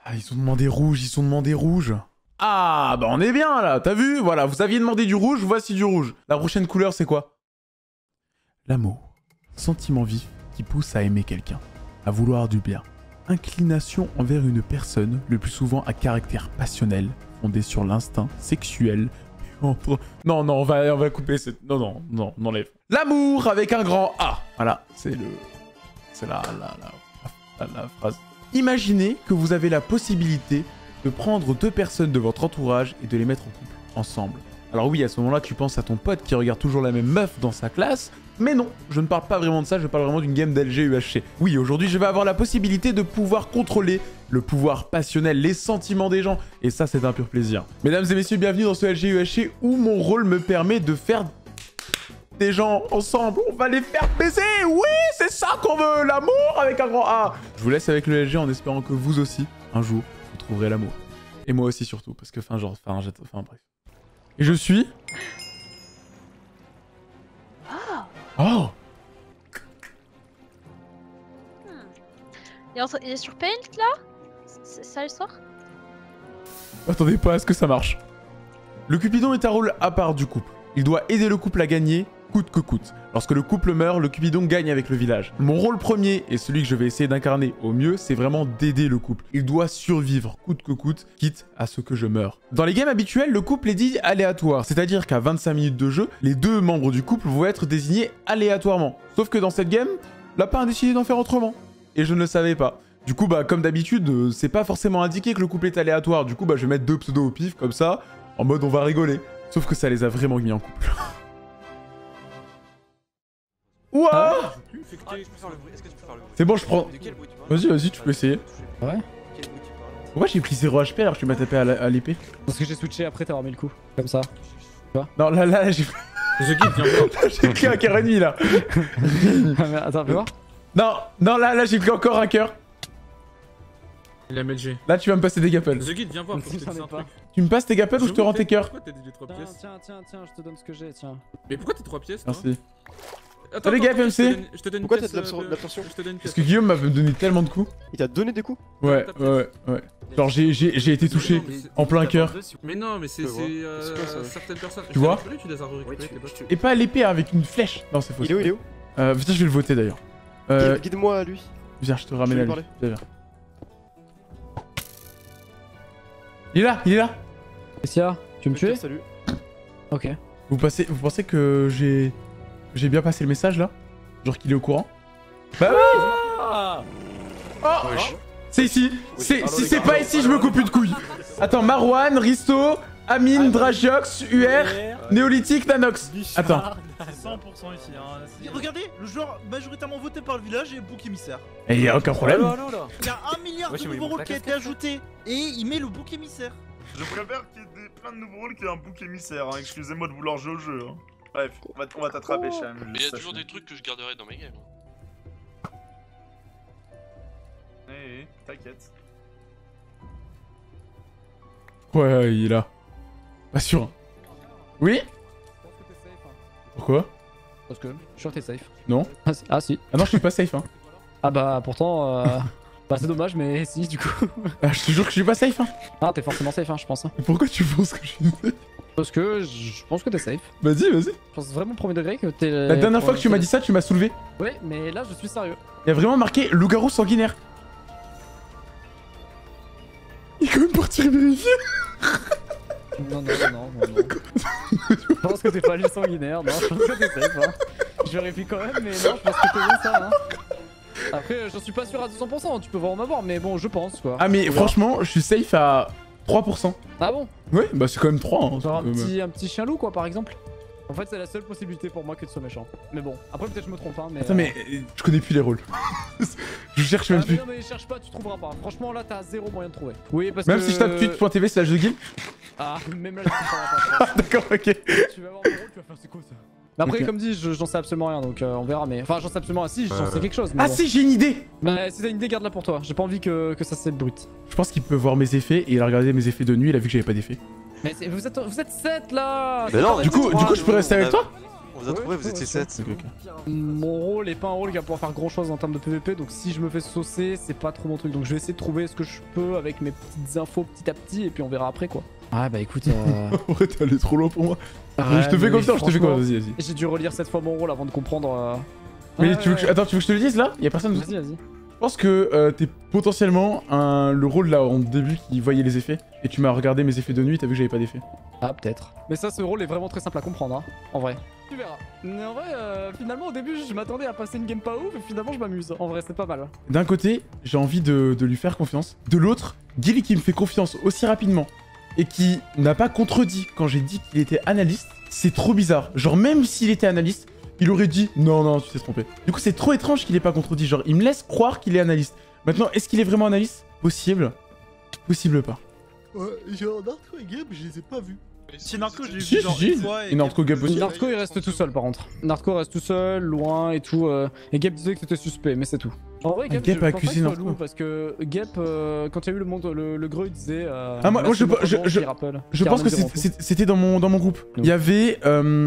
Ah, ils ont demandé rouge, ils ont demandé rouge. Ah, bah on est bien là, t'as vu? Voilà, vous aviez demandé du rouge, voici du rouge. La prochaine couleur, c'est quoi? L'amour. Sentiment vif qui pousse à aimer quelqu'un, à vouloir du bien. Inclination envers une personne, le plus souvent à caractère passionnel, fondé sur l'instinct sexuel. Non, non, on va couper cette... Non, on enlève. L'amour avec un grand A. Voilà, c'est la phrase. Imaginez que vous avez la possibilité de prendre deux personnes de votre entourage et de les mettre en couple ensemble. Alors oui, à ce moment-là, tu penses à ton pote qui regarde toujours la même meuf dans sa classe, mais non, je ne parle pas vraiment de ça, je parle vraiment d'une game d'LG-UHC. Oui, aujourd'hui, je vais avoir la possibilité de pouvoir contrôler le pouvoir passionnel, les sentiments des gens, et ça, c'est un pur plaisir. Mesdames et messieurs, bienvenue dans ce LG-UHC où mon rôle me permet de faire des gens ensemble. On va les faire baiser, oui, c'est ça qu'on veut, l'amour avec un grand A. Je vous laisse avec le LG en espérant que vous aussi, un jour, vous trouverez l'amour. Et moi aussi surtout, parce que, bref. Et je suis... Oh! Il est sur Paint là? C'est ça l'histoire? Attendez pas à ce que ça marche. Le Cupidon est un rôle à part du couple. Il doit aider le couple à gagner, coûte que coûte. Lorsque le couple meurt, le Cupidon gagne avec le village. Mon rôle premier, et celui que je vais essayer d'incarner au mieux, c'est vraiment d'aider le couple. Il doit survivre, coûte que coûte, quitte à ce que je meure. Dans les games habituels, le couple est dit aléatoire, c'est-à-dire qu'à 25 minutes de jeu, les deux membres du couple vont être désignés aléatoirement. Sauf que dans cette game, Lapin a décidé d'en faire autrement. Et je ne le savais pas. Du coup, bah, comme d'habitude, c'est pas forcément indiqué que le couple est aléatoire. Du coup, bah, je vais mettre deux pseudos au pif, comme ça, en mode on va rigoler. Sauf que ça les a vraiment mis en couple. Ouah! C'est bon, je prends... Vas-y, tu peux essayer. Ouais. Pourquoi j'ai pris 0 HP alors que tu m'as tapé à l'épée? Parce que j'ai switché après t'avoir mis le coup. Comme ça. Tu vois? Non, là, j'ai... The Guide, viens voir. J'ai pris un cœur et demi, là. Attends, fais voir. Non, là, j'ai pris encore un cœur. Il a MLG. Là, tu vas me passer des gapels. The Guide, viens voir, faut que je te dise un truc. Tu me passes tes gapels ou je te rends tes cœurs? Pourquoi t'as dit les 3 pièces? Tiens, je te donne ce que j'ai, tiens. Mais pourquoi t'es 3 pièces toi? Merci. Attends, les gars, FMC. je te donne une Pourquoi pièce. t'as de l'absorption? Je te donne une pièce. Parce que Guillaume m'a donné tellement de coups. Il t'a donné des coups? Ouais. Genre, j'ai été touché en plein cœur. Mais non, mais c'est quoi ça? certaines personnes. Tu vois? Tu les as récupérées, tes potes. Et pas à l'épée, avec une flèche. Non, c'est faux. Il est où? Putain, je vais le voter d'ailleurs. Guide-moi à lui. Viens, je te ramène Je à vais lui. lui Viens. Il est là. Qu'est-ce qu'il y a? Tu veux me tuer? Salut. Ok. Vous pensez que j'ai bien passé le message là? Genre qu'il est au courant? Bah oui! Oh! C'est ici! Si c'est pas ici, je me coupe une couille! Attends, Marwan, Risto, Amine, Dragiox, UR, Néolithique, Nanox. Attends. 100% ici. Hein. Regardez, le joueur majoritairement voté par le village est bouc émissaire. Et y a aucun problème. Il y a 1 milliard de nouveaux rôles qui a été ajouté et il met le bouc émissaire. Je préfère qu'il y ait plein de nouveaux rôles qu'il y ait un bouc émissaire. Hein. Excusez-moi de vouloir jouer au jeu. Hein. Bref, on va t'attraper, Cham. Mais il y a toujours des trucs que je garderai dans mes games. Eh, t'inquiète. Ouais, il est là. Pas sûr. Hein. Oui? Pourquoi? Parce que je suis sûr que t'es safe. Non. Ah si. Ah non, je suis pas safe, hein. Ah bah pourtant, bah c'est dommage, mais si du coup. Ah, je te jure que je suis pas safe, hein. Ah t'es forcément safe, hein, je pense. Hein. Mais pourquoi tu penses que je suis safe? Parce que je pense que t'es safe. Vas-y. Je pense vraiment premier degré que t'es... La dernière fois que tu m'as dit ça, tu m'as soulevé. Ouais, mais là je suis sérieux. Il y a vraiment marqué loup-garou sanguinaire. Il est quand même parti vérifier. Non. Je pense que t'es pas le sanguinaire, non, je pense que t'es safe, hein. Je vérifie quand même, mais non, je pense que t'es bien ça, hein. Après, j'en suis pas sûr à 200%, tu peux vraiment m'avoir, mais bon, je pense, quoi. Ah mais franchement, je suis safe à 3%. Ah bon? Ouais, bah c'est quand même 3. Hein, Genre un petit chien loup, quoi, par exemple. En fait, c'est la seule possibilité pour moi que de ce méchant. Mais bon, après peut-être je me trompe, hein, mais... Attends, mais je connais plus les rôles. Je cherche même mais plus. non, mais cherche pas, tu trouveras pas. Franchement, là, t'as zéro moyen de trouver. Oui, parce Même que... si je tape tweet.tv slash The Guild. Ah, même là, tu trouveras pas. D'accord, ok. Tu vas avoir mon rôle, tu vas faire c'est quoi ça? Mais après, Ok. comme dit, j'en sais absolument rien, donc on verra, mais... Enfin, j'en sais absolument rien, si, j'en sais quelque chose, mais Ah bon. si, j'ai une idée. Bah, si t'as une idée, garde-la pour toi. J'ai pas envie que ça se brute. Je pense qu'il peut voir mes effets et il a regardé mes effets de nuit, il a vu que j'avais pas d'effet. Mais vous êtes 7 là. Mais non, Du coup, je peux rester avec toi? On vous a trouvé, vous étiez 7. Mon rôle est pas un rôle qui va pouvoir faire grand chose en termes de PVP, donc si je me fais saucer, c'est pas trop mon truc. Donc je vais essayer de trouver ce que je peux avec mes petites infos petit à petit et puis on verra après quoi. Ah bah écoute. En vrai, t'es allé trop loin pour moi. Ouais, je te fais confiance, je te fais confiance, vas-y, vas-y. J'ai dû relire 7 fois mon rôle avant de comprendre. Mais tu veux que attends, tu veux que je te le dise là? Y'a personne? Vas-y, vas-y. Je pense que t'es potentiellement le rôle là en début qui voyait les effets. Et tu m'as regardé mes effets de nuit, t'as vu que j'avais pas d'effet. Ah, peut-être. Mais ça, ce rôle est vraiment très simple à comprendre, hein, en vrai. Tu verras. Mais en vrai, finalement, au début, je m'attendais à passer une game pas ouf, et finalement, je m'amuse. En vrai, c'est pas mal. D'un côté, j'ai envie de lui faire confiance. De l'autre, Gilly qui me fait confiance aussi rapidement et qui n'a pas contredit quand j'ai dit qu'il était analyste, c'est trop bizarre. Genre, même s'il était analyste, il aurait dit non, non, tu t'es trompé. Du coup, c'est trop étrange qu'il ait pas contredit. Genre, il me laisse croire qu'il est analyste. Maintenant, est-ce qu'il est vraiment analyste? Possible. Possible pas. Ouais, genre Narco et Gab, je les ai pas vus. Si Narco, j'ai Si, vu genre si, une fois. et Narco Gab aussi. Narco, il reste tout seul, par contre. Narco reste tout seul, loin et tout. Et Gap disait que c'était suspect, mais c'est tout. En vrai, Gap, Gap je a pense pas accusé que ce soit Narco. loup, parce que Gap, quand il y a eu le monde, le greu, il disait. Ah, moi, je pense que c'était dans mon groupe. Il y avait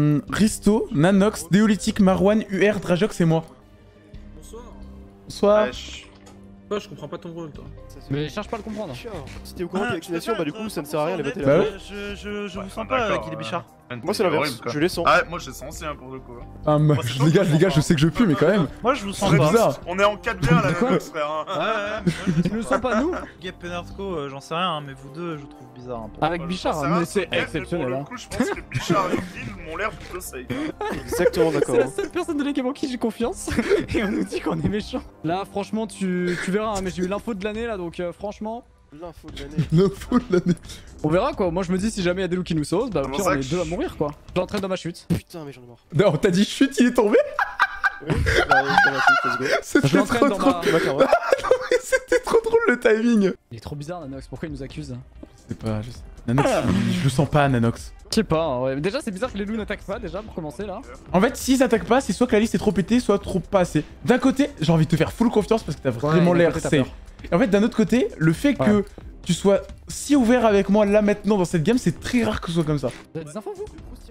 Risto, Nanox, Déolytique, Marwan, UR, Drajox et moi. Bonsoir. Bonsoir. Wesh. Toi, je comprends pas ton rôle, toi. Mais cherche pas à le comprendre. Si t'es au courant de vaccination, bah du coup ça ne sert à rien de voter Bah là. ouais. Je vous sens D'accord, pas, Guy Bichard. Moi c'est l'inverse, je les sens. Ah, moi je les sens aussi hein, pour le coup. Ah, Moi, c'est toi les qui gars, le sens je sais que je pue, mais quand même. Moi je vous sens C'est pas. bizarre. On est en 4v1 là, frère. Hein. Tu le sens pas, nous? Gap et Narco, j'en sais rien, mais vous deux, je trouve bizarre un peu. Avec Bichard, mais c'est exceptionnel. Pour le coup, je pense que Bichard et Gil m'ont l'air plutôt safe. Exactement d'accord. C'est la seule personne de l'équipe en qui j'ai confiance. Et on nous dit qu'on est méchant. Là, franchement, tu verras, hein, mais j'ai eu l'info de l'année là, donc franchement. L'info de l'année. L'info de l'année. On verra quoi. Moi, je me dis, si jamais il y a des loups qui nous saucent, bah au C'est pire, pour on ça est que deux à mourir quoi. J'entraîne dans ma chute. Putain, mais j'en ai marre. Non, t'as dit chute, il est tombé. Oui, bah dans la suite, let's go. C'était Je l'entraîne trop dans drôle. ma. Tu vas carrément. C'était trop drôle le timing. Il est trop bizarre, Nanox. Pourquoi il nous accuse? Je sais pas, je sais. Nanox, je le sens pas, Nanox. Je sais pas, hein, ouais. Mais déjà, c'est bizarre que les loups n'attaquent pas déjà pour commencer là. En fait, s'ils attaquent pas, c'est soit que la liste est trop pétée, soit trop pas assez. D'un côté, j'ai envie de te faire full confiance parce que t'as vraiment d'un l'air côté, t'as safe. peur. Et en fait, d'un autre côté, le fait que tu sois si ouvert avec moi là maintenant dans cette game, c'est très rare que ce soit comme ça. Vous avez des infos vous?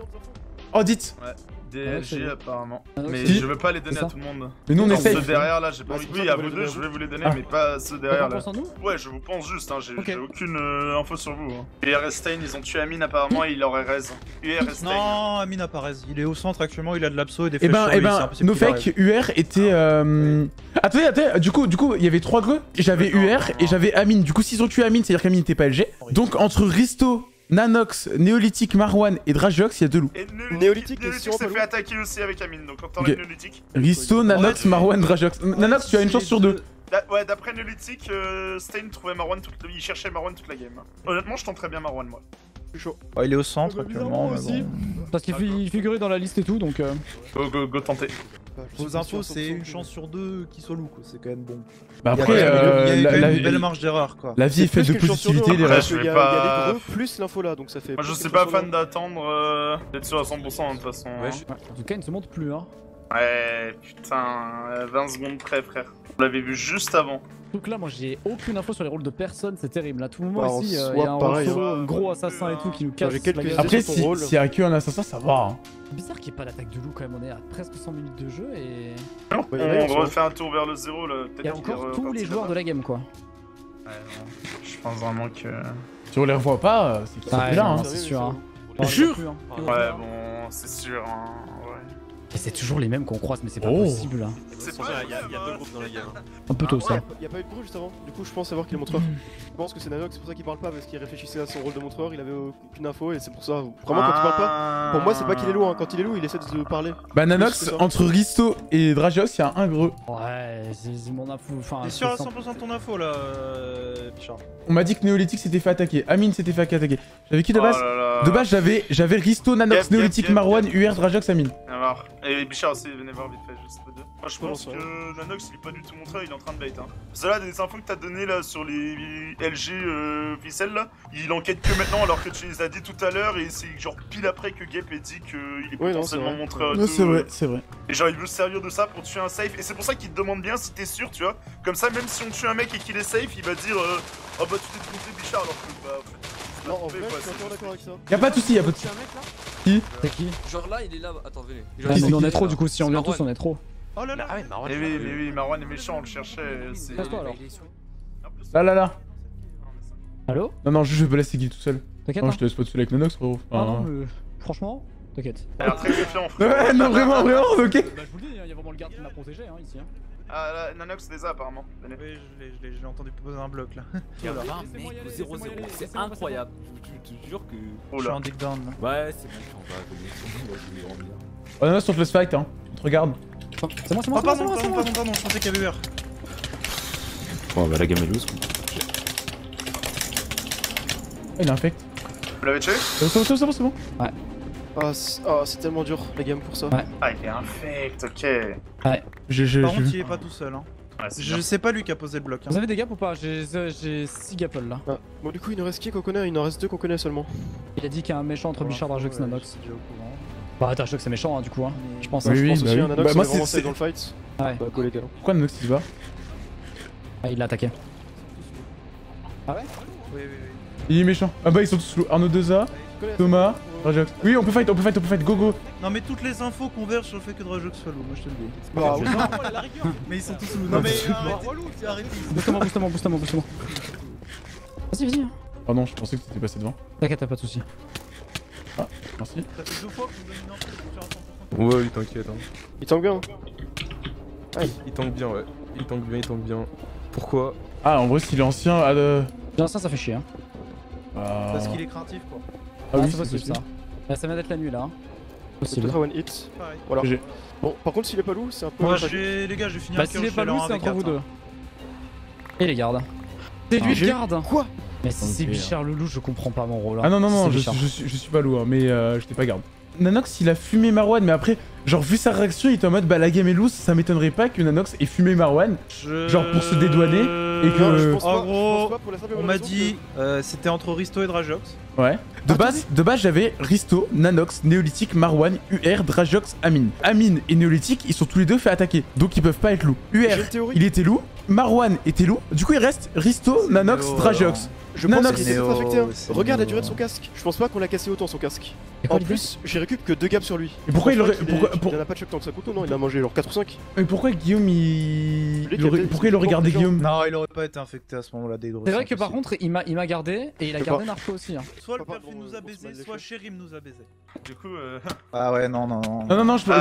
Oh, dites. Ouais, DLG Ouais, apparemment. Ah, Mais si. je veux pas les donner C'est à ça. tout le monde. Mais nous, on est Ceux safe. derrière là, j'ai pas Ouais, envie. c'est pour Oui, ça à qu'on vous va deux, les je vais vous les donner, Ah. mais pas ceux T'as derrière là. confiance en nous? Ouais, je vous pense juste, hein, j'ai Ok. aucune info sur vous. Hein. UR Stein, ils ont tué Amine apparemment et il aurait raise. UR Stein. Non, Amine apparaît. Il est au centre actuellement, il a de l'abso et des Eh flèches ben, sur eh lui, c'est ben, impossible qu'il Nofek, UR était. Attendez, du coup, il y avait 3 greux. J'avais UR et j'avais Amine. Du coup, s'ils ont tué Amine, c'est-à-dire qu'Amine n'était pas LG. Donc, entre Risto, Nanox, Néolithique, Marwan et Drajox, il y a 2 loups. Et Néolithique est Néolithique sûr, s'est pas fait attaquer aussi avec Amine, donc quand Ok. t'enlèves Néolithique. Risto, Nanox, Marwan, Drajox. Nanox, tu as une chance sur 2. Ouais, d'après Néolithique, Stein trouvait Marwan il cherchait Marwan toute la game. Honnêtement, je tenterais bien Marwan, moi. Je suis chaud. Ouais, il est au centre Bah, actuellement. bizarrement mais aussi. bon. Parce qu'il figurait dans la liste et tout, donc. Go tenter. Bah, je suis Vos pas infos, sûr, c'est 100%. une chance sur 2 qu'il soit loup, quoi. C'est quand même bon. Bah Il y a après, quand même la une belle marge d'erreur, quoi. vie est C'est faite plus de qu'une chance sur deux, positivité, les hein, Ouais, restes. je parce vais qu'il y a pas- des greux plus l'info là, donc ça fait. Moi, je plus suis qu'une pas chance sur fan d'attendre d'être sûr à 100% de toute façon. Ouais, hein. je- En tout cas, il ne se montre plus, hein. Ouais, putain, 20 secondes près, frère. On l'avait vu juste avant. Donc là, moi, j'ai aucune info sur les rôles de personne, c'est terrible. À tout moment Bah, en ici, il y soi, a un pareil, rôle solo, hein. un gros assassin et tout qui nous casse. j'ai quelques la gueule. idées. Après, sur ton rôle. s'il y a que un assassin, ça va. Hein. C'est bizarre qu'il n'y ait pas d'attaque de loup quand même. On est à presque 100 minutes de jeu et. Bah, il y en a, ils sont- On refait un tour vers le 0 là. Il y a encore tous les joueurs de la game, quoi. Ouais, non. Je pense vraiment que. Si on les revoit pas, c'est qu'ils sont plus là. Hein. c'est sûr. Hein. Jure. Ouais, bon, c'est sûr. Hein. Ouais. Et c'est toujours les mêmes qu'on croise, mais c'est pas Oh. possible. Hein. C'est Il y a deux groupes dans la game. Un peu tôt, ça. Il y a pas eu de bruit juste avant, du coup je pense savoir qu'il est montreur. Je pense que c'est Nanox, c'est pour ça qu'il parle pas, parce qu'il réfléchissait à son rôle de montreur, il avait aucune info et c'est pour ça. Vraiment quand il parle pas, pour moi c'est pas qu'il est lourd, hein. Quand il est lourd il essaie de parler. Bah, c'est Nanox, ça. entre Risto et Drajox, il y a un greux. Ouais, c'est mon info. Enfin, T'es sûr à c'est 100% de ton info là, Bichard? On m'a dit que Néolithique s'était fait attaquer. Amine s'était fait attaquer. J'avais qui de Oh base? là là. De base, j'avais Risto, Nanox, Gap, Néolithique, Gap, Marwan, Gap. UR, Drajox, Amine. Viens voir. Et Bichard aussi, venez voir vite fait, juste les deux. Moi je pense Ouais, que Nanox il est pas du tout montré, il est en train de bait. Hein. Parce que là, des infos que t'as donné là sur les LG ficelles là, il enquête que maintenant alors que tu les as dit tout à l'heure et c'est genre pile après que Gap ait dit qu'il est Ouais, non, potentiellement c'est vrai. montreur. et Ouais, tout, c'est vrai, c'est vrai. Et genre il veut se servir de ça pour tuer un safe et c'est pour ça qu'il te demande bien si t'es sûr, tu vois. Comme ça, même si on tue un mec et qu'il est safe, il va dire oh bah tu t'es trompé Bichard alors que bah en fait. Non, en vrai, je suis entièrement d'accord avec ça. Y'a pas de soucis, y'a pas de soucis. qui? C'est qui? Genre là, il est là. Attends, venez. Ah, mais on est trop du coup, si on vient tous, on est trop. Oh là là. Ah ouais, Marwan. Mais oui, Marwan est méchant, on le cherchait. c'est- Casse-toi alors. Là. Allo? Non, juste je vais pas laisser Guy tout seul. T'inquiète, Non, hein. je te laisse pas tout seul avec Nanox, frérot. Ah non, mais franchement, t'inquiète. T'as l'air très confiant, frère. Ouais, non, vraiment, ok. Bah, je vous le dis, il y a vraiment le garde qui m'a protégé hein, ici. Hein. Ah là, Nanox les a apparemment. Venez. Oui, je l'ai entendu poser un bloc là. Voilà. Mec, 0-0, c'est incroyable. Je te jure que. Je suis en dig down là. Ouais, c'est bon, on va venir. Moi, je vais revenir. Oh, Nanox, on te laisse fight, hein. On te regarde. C'est moi, Oh pardon, je pensais qu'il y avait eu. Bon, bah la gamme est loose. Oh, il a infect. Vous l'avez tué? C'est bon. Ah, c'est tellement dur la game pour ça. Ouais. Ah, il est infect, ok. Ouais. Par contre, il est pas tout seul. Hein. Ouais, c'est Je bien. sais pas lui qui a posé le bloc. Hein. Vous avez des gaps ou pas? J'ai 6 gapples là. Ah. Bon, du coup, il nous reste qui qu'on connaît? Il nous reste 2 qu'on connaît seulement. Il a dit qu'il y a un méchant entre Bichard, Drajox et Nanox. Bah, Drajox c'est méchant hein, du coup, hein. Je pense. Oui, hein. Je pense bah aussi oui. un Nanox, Bah, moi, on est vraiment c'est- safe dans le fight. Ouais. Bah, go les gars. Pourquoi Nanox il se bat? Ah, il l'a attaqué. Ah ouais? Oui. Il est méchant. Ah bah, ils sont tous lourds. Arnaud 2A, Thomas, Rajox. Oui, on peut fight, go. Non mais toutes les infos convergent sur le fait que Drajox soit lourd, moi je te le dis. Bah, oui. Mais ils sont tous lourds. Non mais arrêtez. Booste-moi. Vas-y. Pardon, je pensais que t'étais passé devant. T'inquiète, t'as pas de soucis. Merci. Ça fait 2 fois qu'on me donne une info pour faire un 100%. Ouais, il t'inquiète. Hein. Il tank bien. Il tank bien, ouais. Il tank bien. Pourquoi? Ah, en vrai, s'il est ancien, L'ancien ça fait chier hein. Parce qu'il est craintif quoi. Ah oui, c'est c'est possible possible. ça. Bah, ça vient d'être la nuit là. Hein. C'est Possible. peut-être un one hit. Pareil. Voilà. GG. Bon, par contre, s'il est pas loup, c'est un peu. Moi tragique. les gars, je vais finir Bah, un s'il kill, est pas je vais loup, leur c'est entre vous V4, hein. deux. Et les gardes. C'est lui j'ai- le garde. Quoi? Mais si c'est Ok, Bichard le loup, je comprends pas mon rôle. hein. Ah non, C'est je Bichard. suis pas lourd, mais je t'ai pas garde. Nanox, il a fumé Marwan, mais après, genre, vu sa réaction, il était en mode, bah la game est loose, ça m'étonnerait pas que Nanox ait fumé Marwan. Genre pour se dédouaner, et que- Non, je pense En pas, gros, je pense pas pour la simple et on bonne m'a raison dit c'était entre Risto et Drajox. Ouais. De base, j'avais Risto, Nanox, Néolithique, Marwan, UR, Drajox, Amine. Amine et Néolithique, ils sont tous les deux fait attaquer, donc ils peuvent pas être loups. J'ai UR, une théorie. il était loup, Marwan était loup, du coup il reste Risto, Nanox, Néo, Drajox. Je pense Nanox. qu'il s'est Néo, infecté. Hein. c'est Regarde la Néo. durée de son casque. Je pense pas qu'on l'a cassé autant son casque. Et quoi, En l'idée plus, j'ai récup que 2 gaps sur lui. Et pourquoi Je il pense aurait. pas qu'il Pourquoi, ait- pour- Il en a pas de choc tant que ça couteau, non, il a mangé genre 4 ou 5. mais pourquoi Guillaume il. Lui qui il a aurait- peut-être- Pourquoi il aurait gardé gens. Guillaume? Non, il aurait pas été infecté à ce moment-là des C'est vrai que par contre, il m'a gardé et il a Je sais gardé pas. Narco aussi. Hein. soit le Papa, perfil bon, nous a bon, baisé, c'est soit mal Chérim nous a baisé. Du coup, Ah ouais, non. Non, je peux.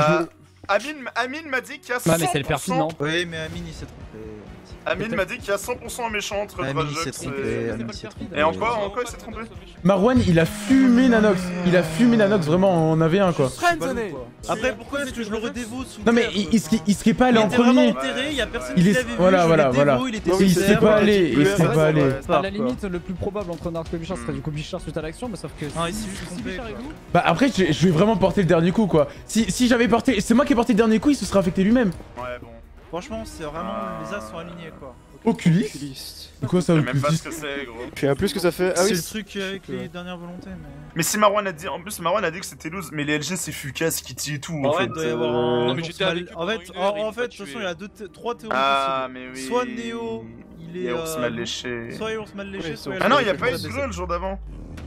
Amine m'a dit qu'il y a 100%. Ouais, mais c'est le perfil, non? Oui, mais Amine il s'est trompé. Amine m'a dit qu'il y a 100% un méchant entre Amine, il s'est Drajox trompé. et... Amine s'est trompé. Et en quoi il s'est trompé? Marwan, il a fumé Nanox. Il a fumé Nanox, vraiment, on avait un quoi. Après, pourquoi est-ce que je le redévoue sous Non, mais terre, il serait pas allé il en était vraiment premier. enterré, y a personne Il qui est- l'avait vu. voilà, je voilà, l'ai voilà. dévo, il était Non, Et il sous serait terre, pas il allé, était il bleu, serait ouais, pas allé. ouais, À la quoi. limite, le plus probable entre Narco et Bichard serait du coup Bichard suite à l'action, mais sauf que Non, il s'est juste si trompé, Bichard est quoi. loup, Bah après, je vais vraiment porter le dernier coup quoi. Si j'avais porté. C'est moi qui ai porté le dernier coup, il se serait affecté lui-même. Ouais, bon. Franchement, c'est vraiment. Les as sont alignés quoi. Oculis. Oculiste. C'est quoi ça, Je sais même pas Oculis? ce que c'est, gros. Je sais un peu ce que ça fait. Ah C'est oui. le truc avec les dernières volontés, mais. Mais si Marwan a dit... En plus, Marwan a dit que c'était loose, mais les LG c'est Fucas, Kitty et tout, en En fait, fait. il doit y avoir un. Non, mais j'étais avec lui En fait, pendant une heure, il en m'a fait, de tué. toute façon, il y a 3 théories Ah, possibles. mais oui. Soit Néo, il est. Et ours mal léché. Soit il est ours mal léché, Ouais, soit soit- il Ah non, il y'a pas eu de décès. glow le jour d'avant.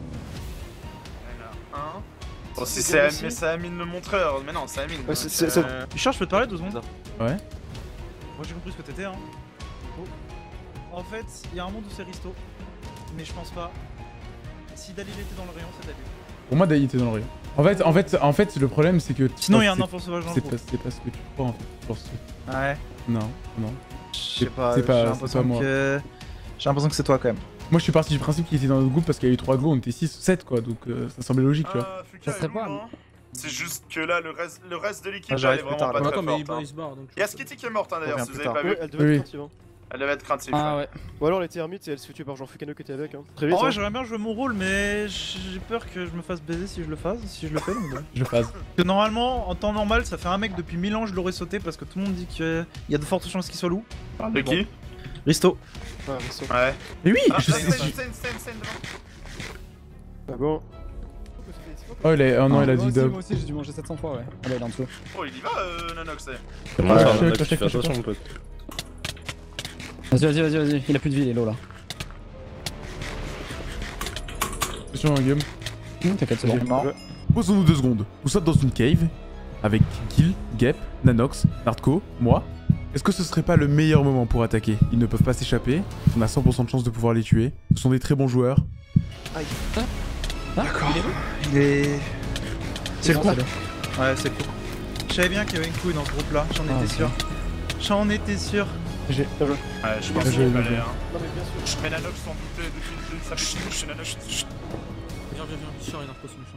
Il y en a un. Bon, si C'est c'est bien Amine, aussi. mais c'est Amine le montreur. Mais non, c'est Amine. Ouais, c'est- ça- Bichard, je peux te parler 2 secondes? Ouais. Moi j'ai compris ce que t'étais, hein. Oh. En fait, il y a un monde où c'est Risto, mais je pense pas. Si Dalil était dans le rayon, c'est Dalil. Pour moi, Daï était dans le rayon. En fait, le problème c'est que. Sinon, il y a un c'est- enfant sauvage dans le C'est groupe. pas ce que tu crois en fait. Je pense que- Ouais. Non. Je sais pas, c'est pas- j'ai c'est l'impression pas moi. que. J'ai l'impression que c'est toi quand même. Moi, je suis parti du principe qu'il était dans notre groupe parce qu'il y a eu 3 glows, on était 6 ou 7 quoi, donc ça semblait logique, tu vois. Ah, Fuka Ça serait est pas, lourd, hein. C'est juste que là, le reste de l'équipe, Ah, elle j'arrive est plus vraiment tard, pas là. très Attends, mais forte. il se barre donc. Il y a Skitty qui est morte, hein, d'ailleurs, On si vous revient avez plus pas Ouais, vu. elle devait Oui. être craintive. Hein. Elle devait être craintive. Ah ouais. Ou alors elle était ermite et elle se fait tuer par Jean Fukano qui était avec. Hein. Très vite. En vrai, hein. j'aimerais bien jouer mon rôle, mais j'ai peur que je me fasse baiser si je le fais. Donc, bon. Je phase. Parce que normalement, en temps normal, ça fait un mec depuis 1000 ans, je l'aurais sauté parce que tout le monde dit qu'il y a de fortes chances qu'il soit loup. De qui? Risto. Ouais, mais ça- Ouais. Mais oui, Ah, je sais. Stein devant. Ah bon. Oh, il a. Oh non, il a Moi dit aussi, dub. moi aussi, j'ai dû manger 700 fois, ouais. Ah bah, il est en dessous. Oh, il y va, Nanox. C'est Ouais, bon, check, fais check, attention, check. mon pote. Vas-y. Il a plus de vie, il est low là. Attention, Guillaume. T'inquiète, c'est bon. Mort. Posons-nous 2 secondes. Vous sommes dans une cave avec Gil, Gep, Nanox, Nardco, moi. Est-ce que ce serait pas le meilleur moment pour attaquer? Ils ne peuvent pas s'échapper. On a 100% de chance de pouvoir les tuer. Ce sont des très bons joueurs. Aïe. D'accord. Il est... C'est le coup. Ouais, c'est le coup. Je savais bien qu'il y avait une couille dans ce groupe là, j'en étais sûr. J'en étais sûr. J'ai... Ouais, je pense J'ai- qu'il fallait, hein. Non mais bien sûr. Mais Nanox s'en doutait depuis le début, ça fait chier chez Nanox. Viens, Bichard et Narco, ce méchant.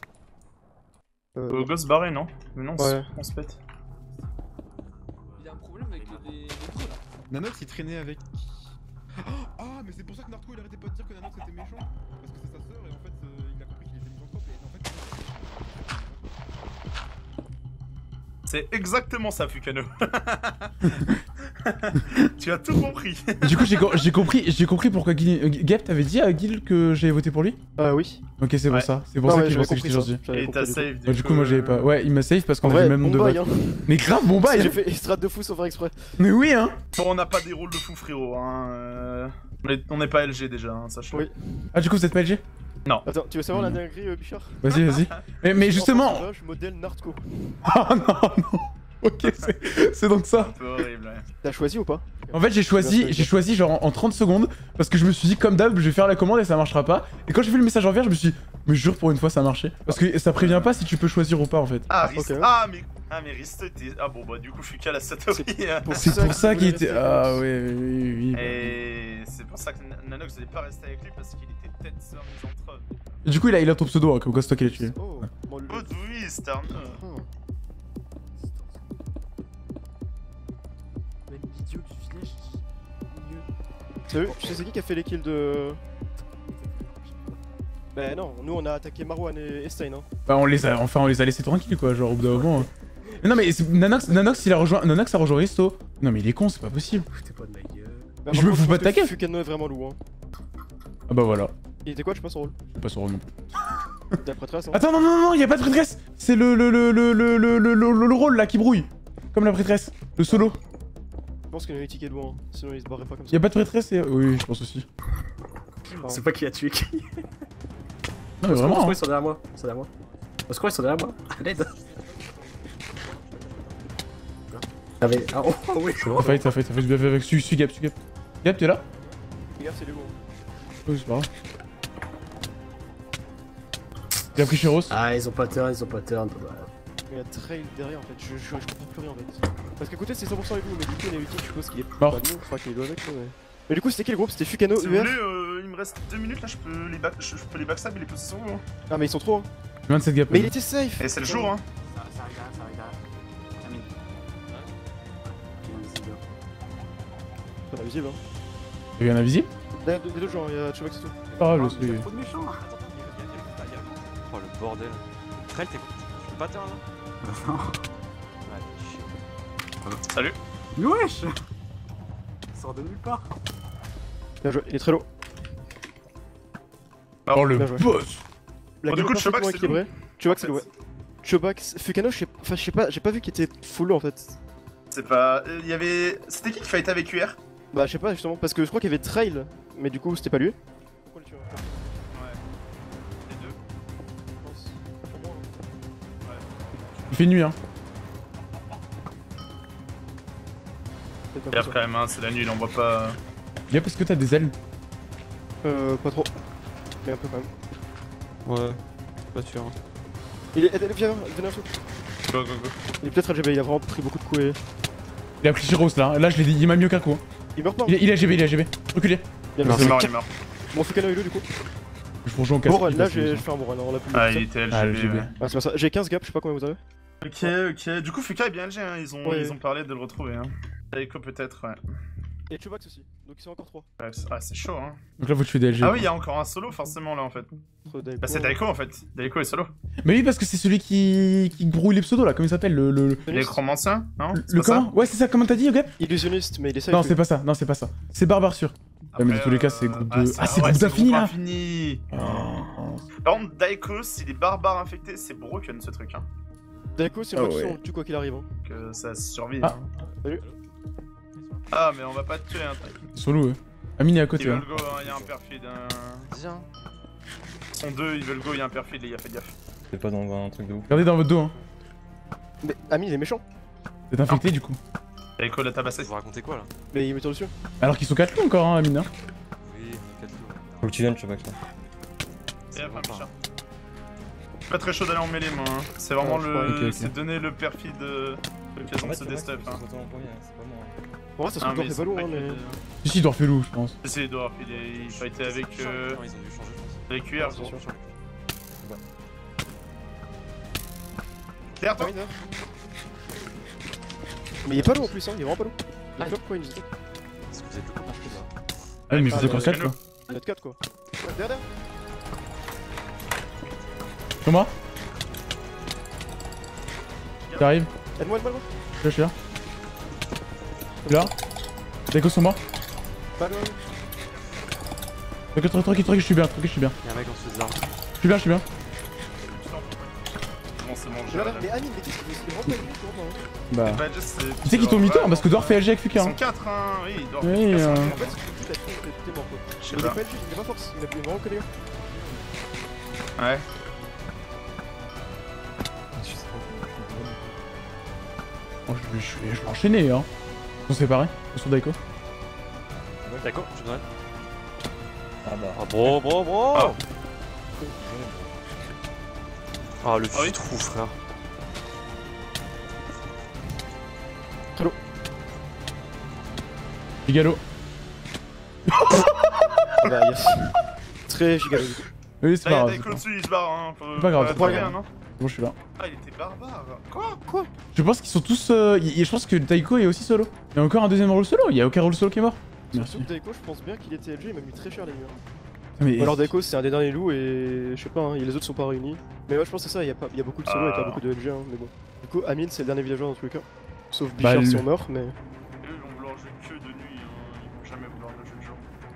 Ghost barré, non? Mais non, Ouais. on se pète. Il y a un problème avec les métros là. Nanox il traînait avec... Ah mais c'est pour ça que Narco il arrêtait pas de dire que Nanox était méchant. Parce que c'est sa sœur et en fait il a compris qu'il était misanthrope et en fait... C'est exactement ça, Fukano. Tu as tout compris. Du coup, j'ai compris pourquoi Gep t'avait dit à Gil que j'avais voté pour lui. Oui. Ok, c'est pour Ouais. ça. C'est pour ça que je pensais que j'étais gentil. Et t'as save. Du coup, moi j'avais pas. Ouais, il m'a save parce qu'on En avait vrai, le même bon nombre de bail, votes. hein. Mais grave, bon bail. J'ai fait strat de fou sans faire exprès. Mais oui, hein. Bon, on n'a pas des rôles de fou, frérot. Hein. On n'est pas LG déjà, hein, sache-le. Oui. Ah, du coup, vous êtes pas LG? Attends, tu veux savoir la dinguerie, Bichard? Vas-y, vas-y. Mais justement. Je modèle Nardco. Ah non, non. Ok, c'est donc ça. Un peu horrible, ouais. T'as choisi ou pas? En fait, j'ai choisi genre en 30 secondes parce que je me suis dit, comme d'hab, je vais faire la commande et ça marchera pas. Et quand j'ai vu le message en vert, je me suis dit, mais jure pour une fois, ça a marché. Parce que ça prévient pas si tu peux choisir ou pas en fait. Ah, Rist. Ok. Ah, mais Rist était. Ah, bon, bah, du coup, Fuka la Satori. C'est pour ça qu'il était. Ah, oui. Et c'est pour ça que Nanox n'allait pas rester avec lui parce qu'il était peut-être sœur misanthrope. Et du coup, il a ton pseudo, hein, comme quoi c'est toi qui l'as tué. Oh, bon, le... Oh, oui, Stern. Même l'idiot du village qui... Salut, tu sais c'est qui a fait les kills de... Bah non, nous on a attaqué Marwan et Stein, hein. Bah, on les a laissés tranquilles quoi, genre au bout d'un moment. Mais non, mais Nanox, il a rejoint. Nanox a rejoint Risto. Non, mais il est con, c'est pas possible. Foutez pas de ma gueule. Bah, Je par me contre, fous pas de ta que gueule. Fukano est vraiment lourd, hein. Ah bah voilà. Il était quoi, je sais pas son rôle? C'est pas son rôle non plus. T'es la prêtresse, hein. Attends, non, y a pas de prêtresse. C'est le rôle là qui brouille. Comme la prêtresse. Le solo. Je pense qu'il y a une ticket de loin, hein. Sinon il se barrait pas comme ça. Y a pas de prêtresse et. Oui, je pense aussi. On sait pas qui a tué qui. Non, mais vraiment. Ils sont derrière moi. Ils sont derrière moi. Ils sont derrière moi. À l'aide. Ah mais... Ah, oh oui, c'est bon. T'as fait bien fait avec. Suis Gap. Gap, t'es là? Les gars, c'est les lourds. Oui, c'est pas grave. Il a pris Cheros. Ah, ils ont pas turn. Il y a Trail derrière en fait, je comprends plus rien en fait. Parce qu'à côté c'est 100% les loups, mais du coup les ultimes je suppose qu'il est Mort. pas nous, enfin qu'il est loin avec nous, mais du coup c'était qui le groupe? C'était Fukano, Si vous UR? voulez, il me reste 2 minutes là, je peux les backstab et les poser sur vous. Hein. Ah mais ils sont trop hein. 27 Gap. Mais il était safe! Et c'est le jour, hein. Ça regarde. Termine. Pas invisible hein. Il y a un invisible? Derrière des deux gens, il y a Chubax et tout. C'est pas grave, c'est. Trop de méchants. Oh le bordel. Trell, t'es pas terre là? Salut. Mais wesh. Sort de nulle part. Bien joué, il est très lourd. Oh le Bien joué. boss! La Bon, game du coup, est parfaitement Chubax, c'est équilibrée. Chubax c'est lourd, ouais. Chubax, Fukano, je sais pas, j'ai pas vu qu'il était full lourd en fait. C'est pas. Il y avait. C'était qui fight avec UR? Bah je sais pas justement, parce que je crois qu'il y avait Trail, mais du coup c'était pas lui. Pourquoi le tuer hein? Ouais. Les deux. Je pense. Pour moi, hein. Il fait nuit, hein. Peut-être pas Regarde pour quand même, hein, c'est la nuit, il en voit pas. Gap, est-ce que t'as des ailes? ça. Pas trop. Mais un peu quand même. Ouais, pas sûr. Il est. Viens en dessous. Go. Il est peut-être LGB, il a vraiment pris beaucoup de coups et. Il a pris Cheros là. Là, je l'ai dit, il m'a mieux qu'un coup. Hein. Il meurt pas. Il est AGB. Reculez. Bien Il est joué. mort, il est mort. Bon, Fukano est du coup. Je vous rejoins en casse. Bon, là j'ai fait un bon run, on l'a plus. Ah, il était LGB. Ah, LGB. ouais. Ah, c'est pas ça. J'ai 15 gaps, je sais pas combien vous avez. Ok. Du coup, Fuka est bien LG, hein. Ils Ouais. ont parlé de le retrouver, hein. Daiko peut-être, ouais. Et Chubax aussi, donc ils sont encore 3. Ouais, c'est chaud, hein. Donc là, faut tuer des LG. Ah oui, il y a encore un solo forcément là en fait. Bah, c'est Daiko en fait. Daiko est solo. Mais oui, parce que c'est celui qui brouille les pseudos là. Comment il s'appelle? Le Nécromancien, non? C'est Le pas ça comment? Ouais, c'est ça. Comment t'as dit, Gap? Illusionniste, mais il est safe. Non, lui. c'est pas ça. Non, c'est pas ça. C'est Barbare sûr. Ouais, mais dans tous les cas, c'est groupe de. Ah, c'est groupe d'infini là. Infini. Par contre, Daiko, s'il est barbare infecté, c'est broken ce truc. Hein. Daiko, c'est Ah moi qui ouais. on le tue quoi qu'il arrive. Hein. Que ça survit. Ah. Hein. Salut. Ah, mais on va pas te tuer, hein. Solo, Amine est à Ils côté. veulent Hein. go, hein, y'a un perfide. Hein. Viens. Ils sont deux, ils veulent go, y'a un perfide, les gars, faites gaffe. C'est pas dans un truc de ouf. Regardez dans votre dos, hein. Mais Amine il est méchant. Vous êtes infecté du coup. Daiko l'a tabassé. Vous racontez quoi là? Mais il me tire dessus. Alors qu'ils sont 4 loups encore, hein, Amine. Hein. Oui, 4 loups. Faut que tu viennes, je sais pas que ça. Et après, Micha. Pas très chaud d'aller en mêlée, moi. Hein. C'est vraiment le. C'est donner le perfide l'occasion de se déstuff. Hein. En vrai, ça se trouve fait pas lourd, hein, mais. Si, il doit refaire loup, je pense. Si, il doit. Il fightait avec. Ils ont dû changer, je pense. Avec UR, gros. Derrière toi. Mais il est pas lourd en plus, hein, il est vraiment pas lourd. Il est pourquoi il nous attaque. Est-ce que vous êtes le copain plus là? Ah, mais vous êtes encore 4 quoi. Il y a 4 quoi. Derrière. Comment? T'arrives? Aide-moi. Là, je suis là. Là. Daiko sur moi. Pas loin. Tranquille, je suis bien. Y'a un mec en dessous des arbres. Je suis bien. Bon, c'est bon, Mais Amine, mais qu'est-ce qu'il est vraiment pas lui, tu vois? Bah. Bah, juste, Tu sais qu'ils t'ont mis tort parce que Dwarf fait LG avec Fuka. Ils sont 4, hein. Oui, il doit. Oui, En fait, ce que tu dis, t'es mort quoi. Je sais Il est pas. pas LG, il est pas force, il a vraiment que les gars. Ouais. Oh, je vais enchaîner, hein. Ils sont séparés. Ils sont Daiko. D'accord, je donne. Ah bah. Ah, bro. Ah. Ah, le Ah oui. trou, frère. Gigalo. Bah, yes. Très gigalo. Oui, c'est Là, pas il y a grave. Daiko dessus, il se barre, hein. C'est pas grave, Faut c'est pas bien, grave. non? Bon, je suis là. Ah, il était barbare. Quoi? Je pense qu'ils sont tous. Je pense que Daiko est aussi solo. Il y a encore un deuxième rôle solo. Il y a aucun rôle solo qui est mort. Merci. Surtout que Daiko, je pense bien qu'il était LG, il m'a mis très cher les murs. Mais Ou alors Daiko c'est un des derniers loups et je sais pas, hein, les autres sont pas réunis. Mais ouais, je pense que c'est ça, il y a beaucoup de solo et pas beaucoup de LG, hein, mais bon. Du coup, Amine c'est le dernier villageois dans tous les cas. Sauf Bichard si on meurt, mais. Eux, ils vont vouloir jouer que de nuit, hein. Ils vont jamais vouloir le jouer de jour.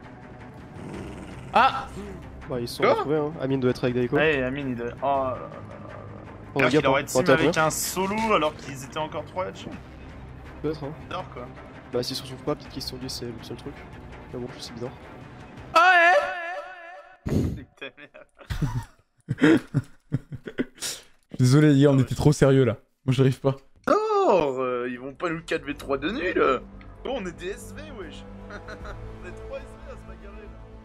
Ah! Ouais, ils se sont retrouvés, hein. Amine doit être avec Daiko. Ouais, Amine, il doit. Oh là là. Oh, Alors gars, qu'il aurait team t'as avec peur un solo alors qu'ils étaient encore 3 headshots. Peut-être, hein. Bizarre quoi. Bah, s'ils se retrouvent pas, peut-être qu'ils se sont dit c'est le seul truc. Mais bon, je sais bizarre. Ta merde. Désolé, les gars, on était trop sérieux là. Moi, j'arrive pas. Oh, ils vont pas nous 4v3 de nul. Oh, on est des SV, wesh. On est 3 SV à se bagarrer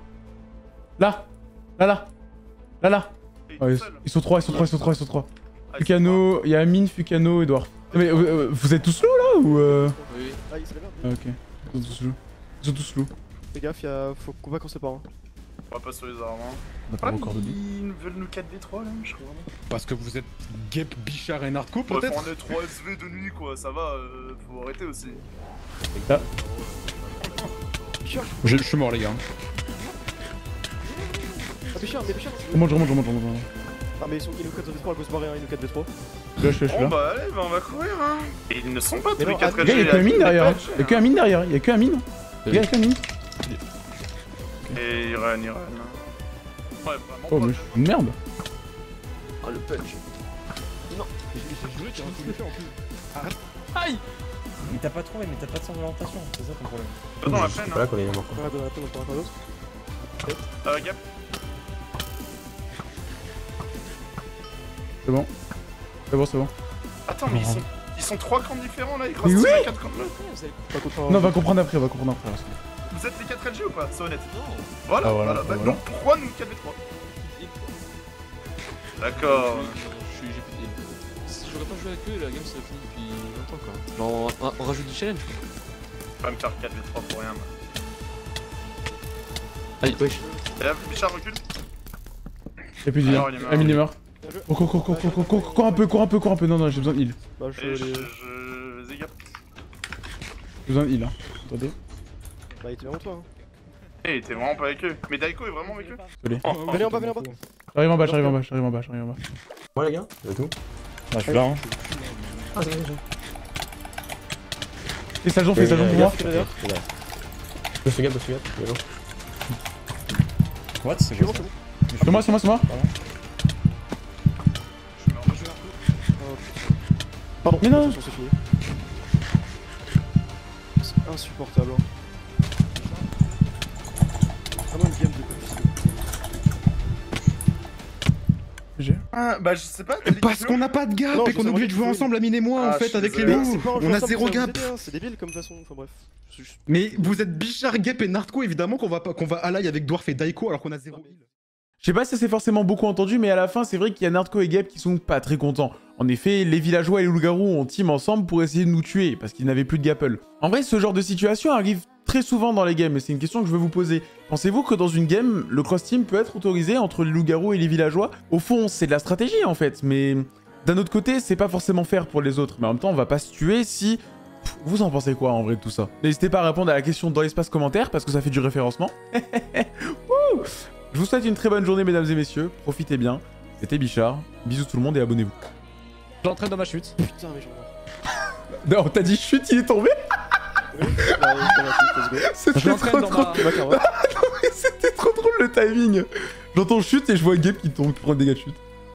là. Là. Et Ouais, tout seul. ils sont 3. Ah, Fukano, il y a Amine, Fukano et Dwarf. Mais vous êtes tous low là ou Oui. Ah, il se lève. Ah, ok. Ils sont tous low. Fais gaffe, faut qu'on va qu'on se sépare. Hein. On va pas sur les armes. Hein. On a pas encore de Ils veulent nous 4v3 là, je crois. Parce que vous êtes Gep, Bichard et Narco Ouais, peut-être? on est 3 SV de nuit quoi, ça va, faut arrêter aussi. Là. Je suis mort les gars. Ah, Bichard, mais Bichard. Je remonte. Ah, mais il nous 4v3, il faut se barrer, hein, il nous 4v3. Je suis Bon là. bah allez, bah on va courir hein. Et ils ne sont pas tous Mais les non, 4 Les gars, il y a que Amine derrière. Il y a que Amine derrière. Les gars, il y a que Amine. Et Iran. Ouais, vraiment. Oh, mais je suis une merde. Ah, le punch. Aïe! Mais t'as pas trouvé, mais t'as pas de orientation, c'est ça ton problème. Pas dans la peine hein. qu'on est mort. On va donner la peine, on pourra pas d'autre. Gap. C'est bon. Attends, mais ils sont 3 camps différents là, ils croisent Mais oui. 4 camps là. Pas contre Non, on va comprendre après. Vous êtes les 4 LG ou pas? C'est honnête. Voilà, Ah, voilà, Bah, voilà. donc pourquoi nous 4v3? D'accord. Si j'aurais pas joué avec eux, la game serait finie depuis longtemps quoi. Genre on rajoute du challenge quoi. Je vais pas me faire 4v3 pour rien. Aïe, wesh. Et là, Bichard recule. Y'a plus de vie. Alors, il est mort. Amine est mort. Cours un peu. Non, j'ai besoin de heal. Bah, je Et les. Vas-y, gap. J'ai besoin de heal. Hein. Attendez. Bah, il était vraiment toi. Hein. Eh, t'es vraiment pas avec eux. Mais Daiko est vraiment avec eux? Désolé. Venez en bas. J'arrive en bas. Moi les gars, c'est tout. Ah, je suis là. Hein. Fais ça, pour moi. Boss gap, yellow. What? C'est quoi ça? C'est moi. Pardon. Mais non. C'est fini. C'est insupportable. Hein. Vraiment une game de J'ai. Ah, bah je sais pas. Parce qu'on n'a pas de gap Non, et qu'on est obligé de jouer ensemble, Amine et moi, en fait, avec les loups. On a zéro gap. C'est débile comme façon, enfin bref. Mais vous êtes Bichard, Gap et Nardco, évidemment qu'on va ally avec Dwarf et Daiko alors qu'on a 0 heal. Je sais pas si c'est forcément beaucoup entendu, mais à la fin, c'est vrai qu'il y a Nardco et Gap qui sont pas très contents. En effet, les villageois et les loups-garous ont team ensemble pour essayer de nous tuer, parce qu'ils n'avaient plus de Gapple. En vrai, ce genre de situation arrive très souvent dans les games, et c'est une question que je veux vous poser. Pensez-vous que dans une game, le cross-team peut être autorisé entre les loups-garous et les villageois? Au fond, c'est de la stratégie en fait, mais d'un autre côté, c'est pas forcément fair pour les autres. Mais en même temps, on va pas se tuer si... Vous en pensez quoi en vrai de tout ça? N'hésitez pas à répondre à la question dans l'espace commentaire, parce que ça fait du référencement. Je vous souhaite une très bonne journée, mesdames et messieurs. Profitez bien. C'était Bichard. Bisous tout le monde et abonnez-vous. J'entraîne dans ma chute. Putain, mais j'en ai. Non, t'as dit chute, il est tombé. C'était trop drôle. C'était trop drôle le timing. J'entends chute et je vois Gabe qui tombe, qui prend des dégâts de chute.